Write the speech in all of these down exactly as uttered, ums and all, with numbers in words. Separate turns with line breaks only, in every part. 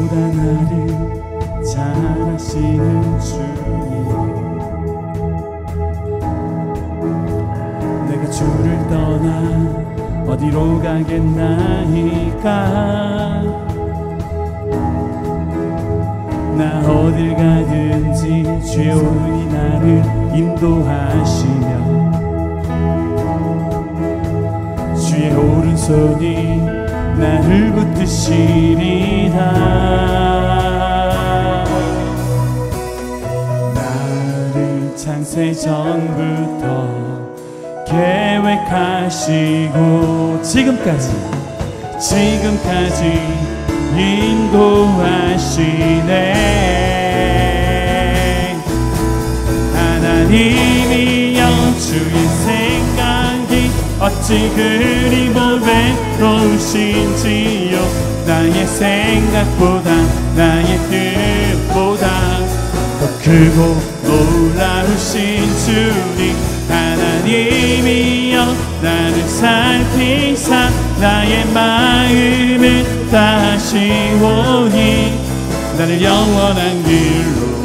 나보다 나를 잘 아시는 주님, 내가 주를 떠나 어디로 가겠나이까. 나 어딜 가든지 주의 오른이 나를 인도하시며 주의 오른손이 나를 붙드시리라. 나를 창세 전부터 계획하시고 지금까지 지금까지 인도하시네. 하나님이여 주의 생각이 어찌 그리 외로우신지요. 나의 생각보다 나의 뜻보다 더 크고 놀라우신 주님, 하나님이여 나를 살피사 나의 마음을 다하시오니 나를 영원한 길로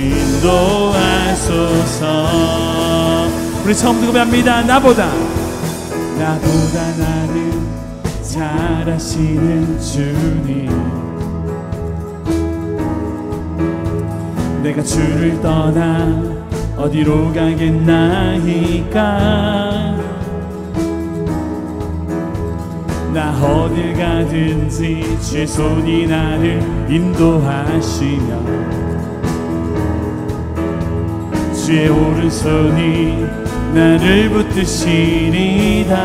인도하소서. 우리 처음부터 고백합니다. 나보다 나보다 나를 잘 아시는 주님, 내가 주를 떠나 어디로 가겠나이까. 나 어딜 가든지 주의 손이 나를 인도하시며 주의 오른손이 나를 붙드시리다.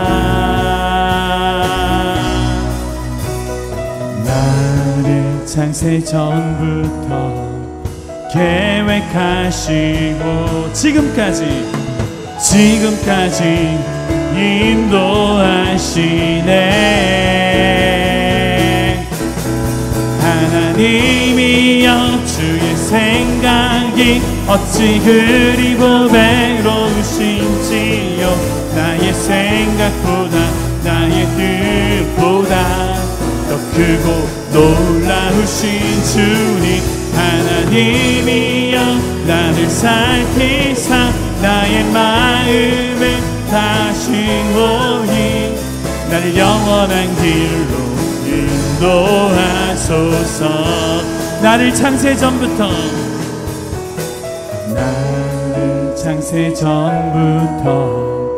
나를 창세 전부터 계획하시고 지금까지 지금까지 인도하시네. 하나님이여 주의 생각이 어찌 그리 외로우신지요. 나의 생각보다 나의 뜻보다 더 크고 놀라우신 주님, 하나님이여 나를 살피사 나의 마음을 다시오니 나를 영원한 길로 인도하소서. 나를 창세 전부터 나를 창세 전부터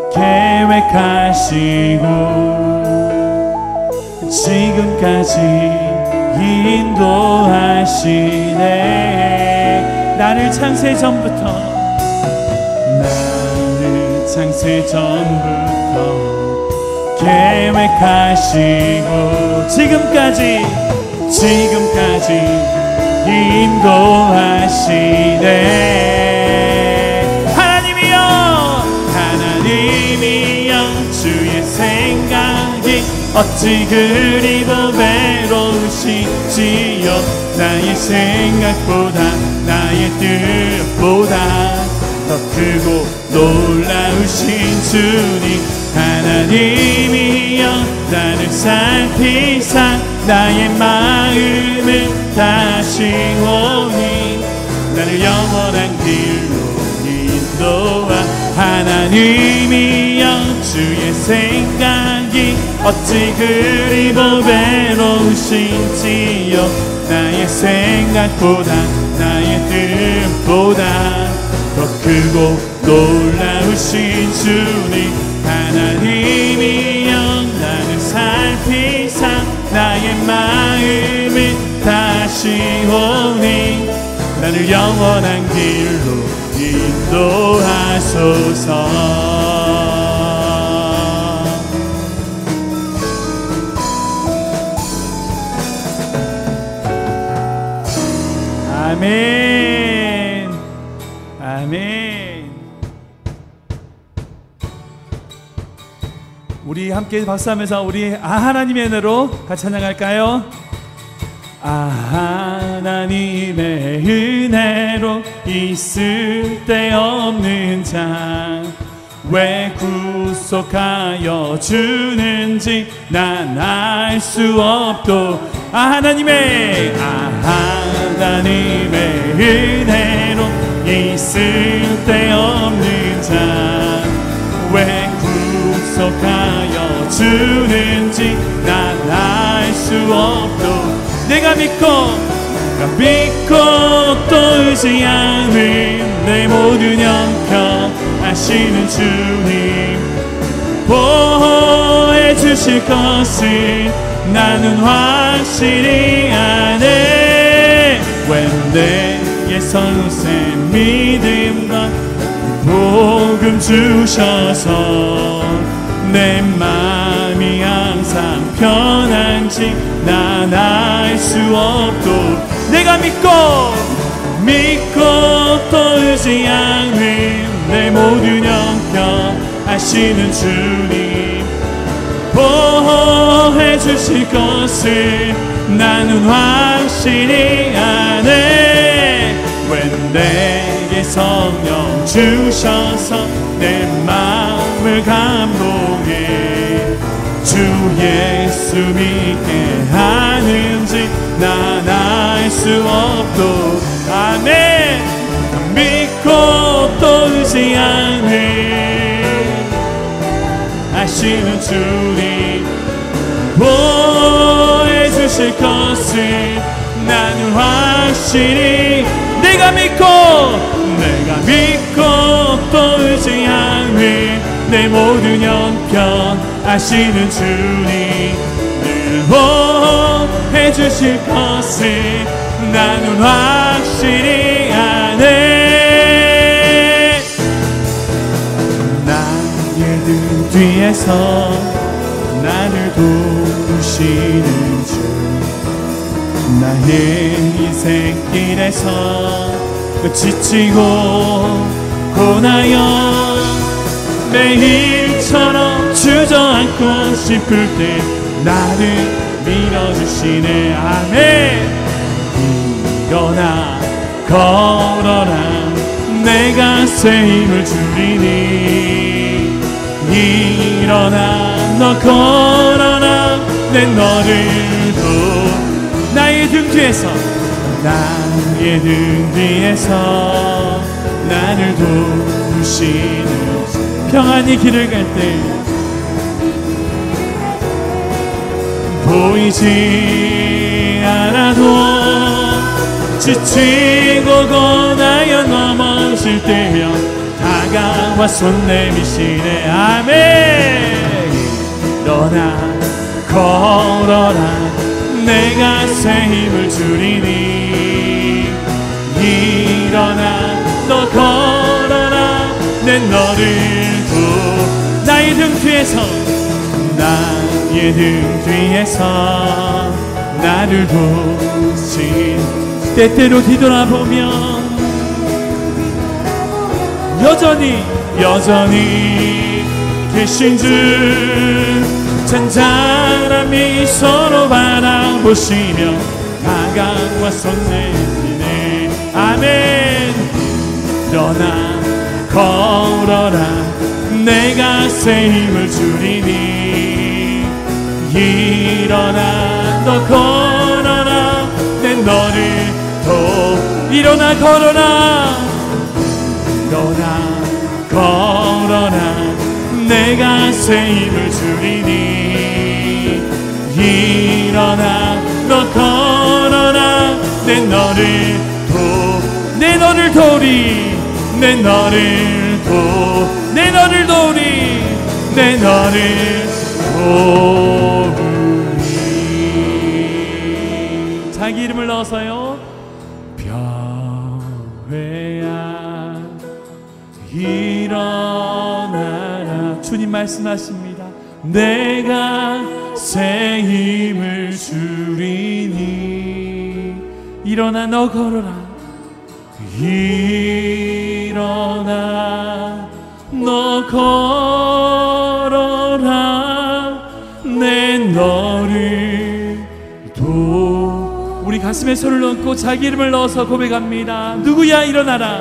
계획하시고 지금까지 인도하시네. 나를 창세 전부터 나를 창세 전부터 계획하시고 지금까지 지금까지 인도하시네. 하나님이여 하나님이여 주의 생각이 어찌 그리도 외로우시지요. 나의 생각보다 나의 뜻보다 더 크고 놀라우신 주님, 하나님이여 나를 살피사 나의 마음을 다시오니 나를 영원한 길로 인도하. 하나님이여 주의 생각이 어찌 그리 외로우신지요. 나의 생각보다 나의 뜻보다 더 크고 놀라우신 주님, 하나님이여 나를 살피사 나의 마음을 다시오니 나를 영원한 길로 인도하소서. 아멘 아멘. 우리 함께 박수하면서 우리 아 하나님의 은혜로 같이 찬양할까요? 아 하나님의 은혜로 있을 데 없는 자 왜 구속하여 주는지 난 알 수 없도 아 하나님의 아 하나님의 은혜로 있을 데 없는 자 왜 구속하여 주는지 난 알 수 없도 내가 믿고 내가 믿고 또 의지하는 내 모든 형편 아시는 주님 보호해 주실 것을 나는 확실히 아네 왜 내게 선생 믿음과 복음 주셔서 내 마음이 항상 편한지 난 알 수 없도 내가 믿고 믿고 또 의지하는 내 모든 형편 아시는 주님 보호해 주실 것을 나는 확실히 아네 왜 내게 성령 주셔서 내 마음을 감동해 주 예수 믿게 하는지 난 알 수 없도 아멘 믿고 또 의지하는 아시는 주님 보호해 주실 것을 나는 확실히 내가 믿고 내가 믿고 또 의지하는 내 모든 형편 아시는 주님 늘 보호해 주실 것을 나는 확실히 아네 나의 등 뒤에서 나를 도우시는 주 나의 인생길에서 지치고 고나여 매일처럼 주저앉고 싶을 때 나를 밀어주시네 아멘 일어나 걸어라 내가 새 힘을 주리니 일어나 너 걸어라 내 너를 도 나의 등 뒤에서 나의 등 뒤에서 나를 도우시는 평안히 길을 갈 때 보이지 않아도 지치고 고나여 넘어질 때면 다가와 손 내미시네 아멘 일어나 걸어라 내가 새 힘을 주리니 일어나 너 걸어라 내 너를 도 나의 등 뒤에서 나의 등 뒤에서 나를 도우신 때때로 뒤돌아보면 여전히 여전히 계신 줄 잔잔한 미소로 바라보시며 다가와 손 내미네 아멘 일어나 걸어라 내가 새 힘을 주리니 일어나 너 걸어라 내 너를 도 일어나 걸어라 일어나 걸어라 내가 새 힘을 주리니 일어나 너 걸어라 내 너를 도 내 너를 도리 내 너를 도 내 너를 도리 내 너를 도리 자기 이름을 넣어서요 벼회야 일어나라 주님 말씀하십니다 내가 새 힘을 주리니 일어나 너 걸어라 일어나 너 걸어라 내 너를 도 우리 가슴에 손을 얹고 자기 이름을 넣어서 고백합니다 누구야 일어나라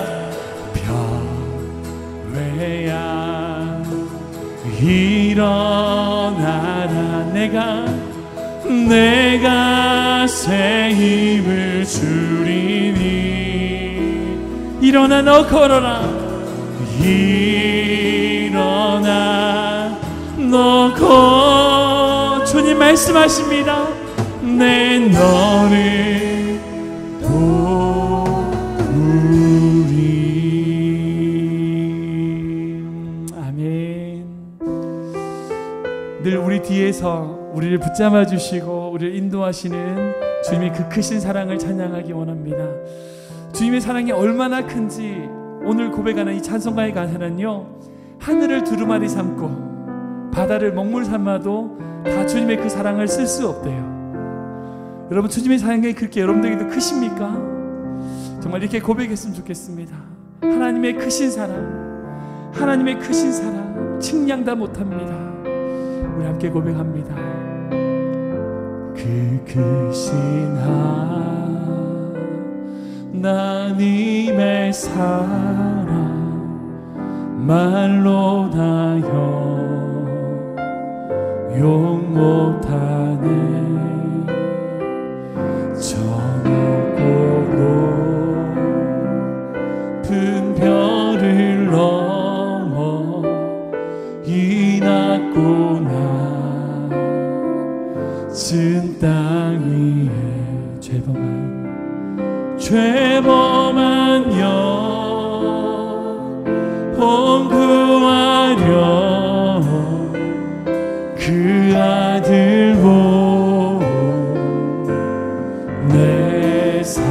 벼회야 일어나라 내가 내가 새 힘을 주리니 일어나 너 걸어라 일어나 너 걸 주님 말씀하십니다. 내 너를 도우리. 아멘. 늘 우리 뒤에서 우리를 붙잡아 주시고 우리를 인도하시는 주님의 그 크신 사랑을 찬양하기 원합니다. 주님의 사랑이 얼마나 큰지 오늘 고백하는 이 찬송가의 가사는요, 하늘을 두루마리 삼고 바다를 먹물 삼아도 다 주님의 그 사랑을 쓸 수 없대요. 여러분, 주님의 사랑이 그렇게 여러분들에게도 크십니까? 정말 이렇게 고백했으면 좋겠습니다. 하나님의 크신 사랑, 하나님의 크신 사랑 측량 다 못합니다. 우리 함께 고백합니다. 그 크신 하나님의 사랑 말로 다여 용 못하네. 저 높고 별을 넘어 이 낮고 낮은 땅 위에 죄범한 죄범한 영혼 구하려 그 아들 보내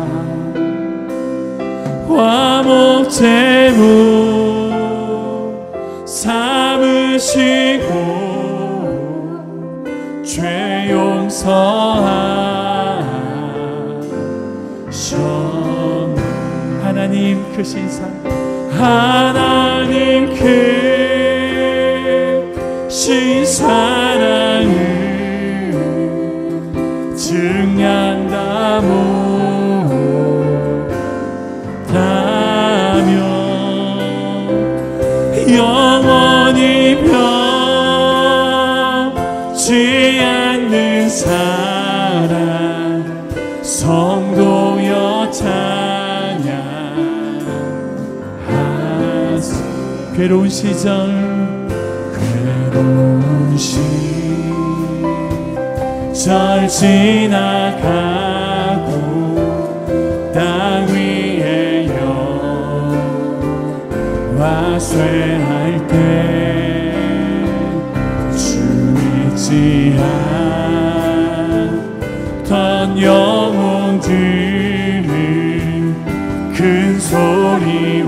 화목 제물 삼으시고 죄 용서하셨네. 하나님 크신 사랑, 하나님 크신 사랑을 증량 다 못하며 영원히 변치 않는 사랑 성도여 찬양하소. 괴로운 시절 괴로운 시절 지나가고 땅 위에 여호와 쇠할 때 주 잊지 않던 영혼들은 큰 소리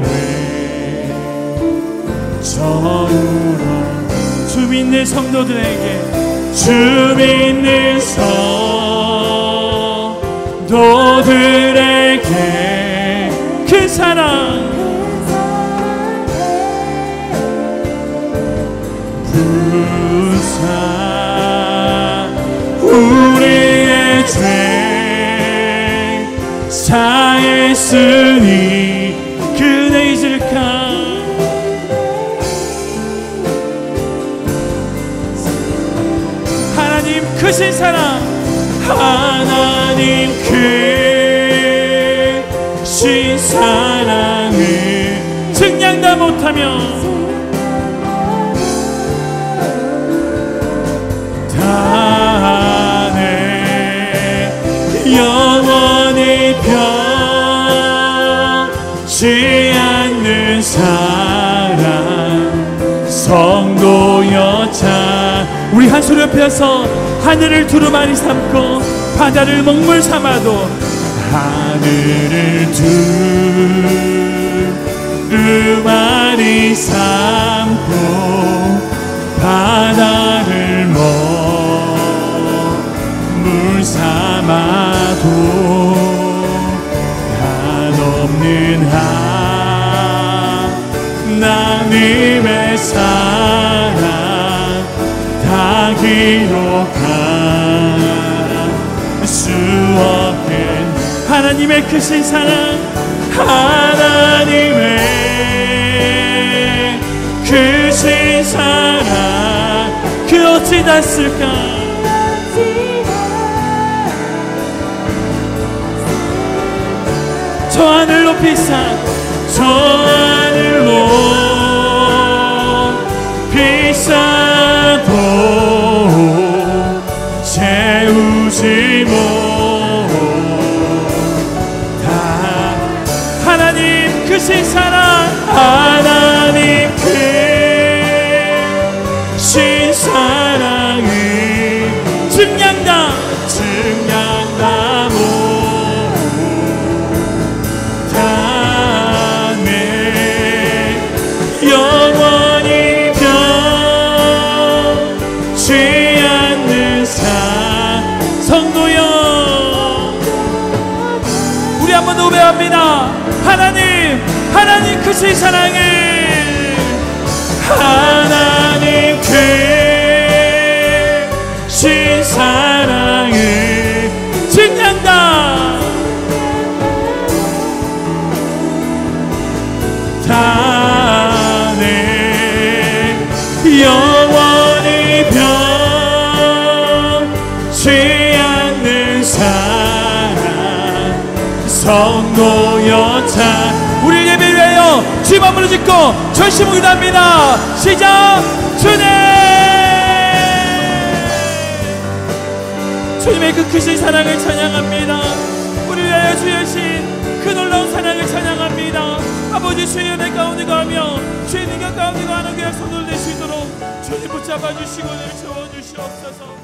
외쳐 울어. 주 믿는 성도들에게, 주 믿는 성도들에게 그 사랑 부사 우리의 죄 사했으니 그네 잊을까. 하나님 크신 사랑, 하나님 크신 사랑을 증량 다 못하며 다내 영원히 변치 않는 사랑 성도여 찬. 우리 한 소리 옆에서 하늘을 두루마리 삼고 바다를 먹물 삼아도 하늘을 두루마리 삼고 바다를 먹물 삼아도 한없는 하나님의 사랑 다 기록할 수 없는 하나님의 크신 사랑, 하나님의 크신 사랑 그 어찌 닿았을까. 저 하늘 높이사 저 하늘 높이사도 채우지 못하 하나님 크신 사랑 하나님 크신 사랑을 증량다 증량다 못하네 영원히 변치 않는 사 성도여 우리 한 번 더 고백합니다. 하나님 하나님 크신 사랑을 하나님 크신 사랑을 증량다 다네 영원히 변치 않는 사랑 성도여자 우리 예배를 위하여 주님 앞으로 짓고 전심을 기도합니다. 시작. 주님 주님의 그 크신 사랑을 찬양합니다. 우리 위하여 주여신 그 놀라운 사랑을 찬양합니다. 아버지 주의 은혜 가운데 가며 주의 능력 가운데 가는 그의 손을 내시도록 주님 붙잡아 주시고 내주시옵소서.